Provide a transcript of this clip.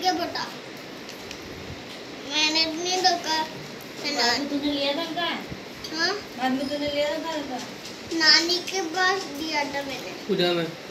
मुझे बता, मैंने नहीं देखा। तूने लिया था क्या? हाँ, बाद में तूने लिया था नानी के पास दिया था मैंने। पूजा में